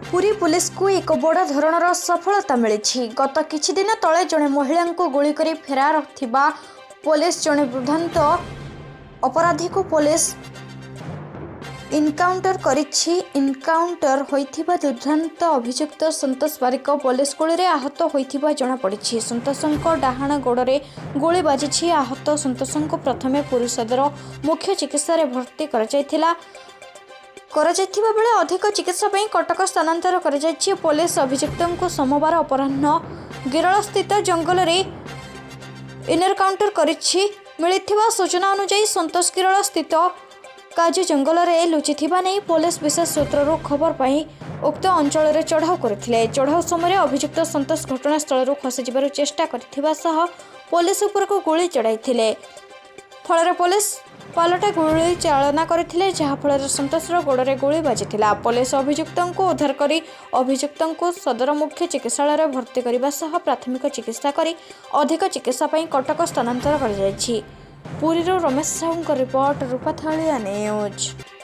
Puri police को एक बड़ धरणर सफलता मिली। गत किछि दिन तले जड़े महिला को गुली करी फेरार थिबा पुलिस जड़े दुर्दांत अपराधी को पुलिस इनकाउंटर करिछि। इनकाउंटर होइथिबा दुर्दांत अभियुक्त संतोष बारिक पुलिस गुली आहत होइथिबा जणा पड़िछि। संतोषଙ୍କ डाहाण गोड़े गुली बाजिछि। आहत संतोषଙ୍କୁ प्रथमे पुरी सदर मुख्य चिकित्सा भर्ती कराଯାଇଥିବା बेले अधिक चिकित्सा ପାଇଁ कटक स्थानांतर କରାଯାଇଛି। पुलिस अभियुक्तଙ୍କୁ सोमवार अपराह्न गिरल स्थित जंगल रे इनकाउंटर करिछि। मिलिथिबा सूचना अनुसार संतोष गिरल स्थित काजू जंगल रे लुचिथिबा नै पुलिस विशेष सूत्रରୁ खबर पाई उक्त अंचल रे चढ़ाऊ करथिले। चढ़ाऊ समय अभियुक्त संतोष घटनास्थल खसी जिबार चेष्टा करथिबा सह पुलिस उपर को गोली चढ़ाइथिले। फल पुलिस पालटा गुली चालना करथिले, जहा फल संतोषर गोड़े गोली बाजिथिला। पुलिस अभियुक्तଙ୍କୁ उद्धार करी अभियुक्तଙ୍କୁ सदर मुख्य चिकित्सालय भर्ती करने सह प्राथमिक चिकित्सा करी अधिक चिकित्सा ପାଇଁ कटक स्थानांतर कर पुरी रमेश साहू रिपोर्ट रूपाथालिया न्यूज।